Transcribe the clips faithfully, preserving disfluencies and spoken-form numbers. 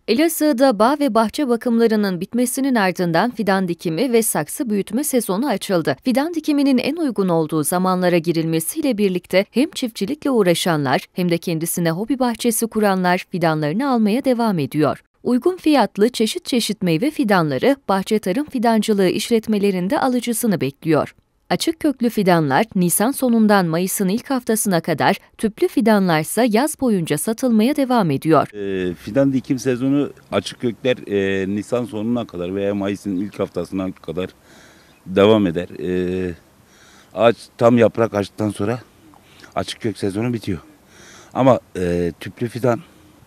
Elazığ'da bağ ve bahçe bakımlarının bitmesinin ardından fidan dikimi ve saksı büyütme sezonu açıldı. Fidan dikiminin en uygun olduğu zamanlara girilmesiyle birlikte hem çiftçilikle uğraşanlar hem de kendisine hobi bahçesi kuranlar fidanlarını almaya devam ediyor. Uygun fiyatlı çeşit çeşit meyve fidanları bahçe tarım fidancılığı işletmelerinde alıcısını bekliyor. Açık köklü fidanlar Nisan sonundan Mayıs'ın ilk haftasına kadar, tüplü fidanlarsa yaz boyunca satılmaya devam ediyor. E, fidan dikim sezonu açık kökler e, Nisan sonuna kadar veya Mayıs'ın ilk haftasına kadar devam eder. E, ağaç tam yaprak açtıktan sonra açık kök sezonu bitiyor. Ama e, tüplü fidan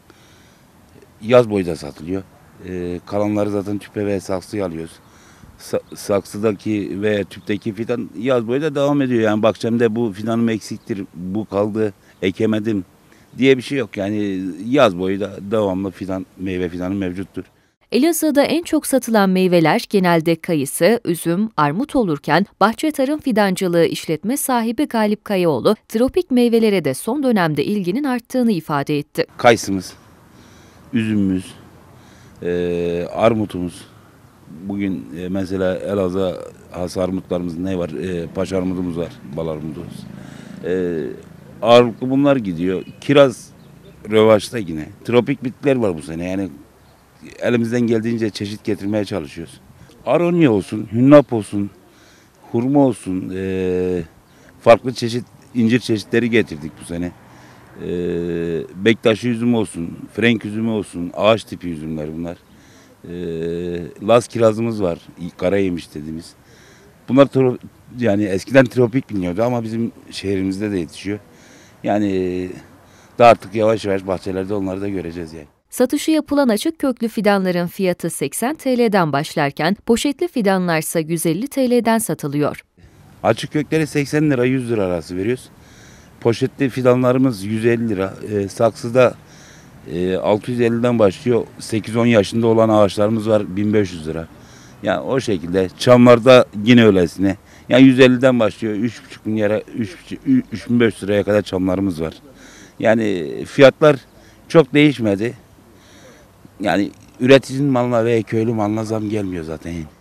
yaz boyu da satılıyor. E, kalanları zaten tüpe ve saksıya alıyoruz. Saksıdaki ve tüpteki fidan yaz boyu da devam ediyor. Yani bahçemde bu fidanım eksiktir, bu kaldı, ekemedim diye bir şey yok. Yani yaz boyu da devamlı fidan, meyve fidanı mevcuttur. Elazığ'da en çok satılan meyveler genelde kayısı, üzüm, armut olurken Bahçe Tarım Fidancılığı işletme sahibi Galip Kayaoğlu, tropik meyvelere de son dönemde ilginin arttığını ifade etti. Kayısımız, üzümümüz, e, armutumuz. Bugün e, mesela Elazığ has armutlarımız ne var? E, paşa armudumuz var, bal armudumuz. E, ağırlıklı bunlar gidiyor. Kiraz rövaşta yine. Tropik bitkiler var bu sene. Yani elimizden geldiğince çeşit getirmeye çalışıyoruz. Aronya olsun, hünnap olsun, hurma olsun, e, farklı çeşit incir çeşitleri getirdik bu sene. E, Bektaşi üzümü olsun, frenk üzümü olsun, ağaç tipi üzümler bunlar. E, Laz kirazımız var, kara yemiş dediğimiz. Bunlar yani eskiden tropik biliniyordu ama bizim şehrimizde de yetişiyor. Yani da artık yavaş yavaş bahçelerde onları da göreceğiz yani. Satışı yapılan açık köklü fidanların fiyatı seksen TL'den başlarken poşetli fidanlarsa yüz elli TL'den satılıyor. Açık kökleri seksen lira yüz lira arası veriyoruz. Poşetli fidanlarımız yüz elli lira. E, saksıda e, altı yüz elliden başlıyor. sekiz on yaşında olan ağaçlarımız var bin beş yüz lira. Yani o şekilde çamlarda yine öylesine. Yani yüz elliden başlıyor üç buçuk bin lira, üç bin beş yüz liraya kadar çamlarımız var. Yani fiyatlar çok değişmedi. Yani üreticinin malına veya köylü malına zam gelmiyor zaten.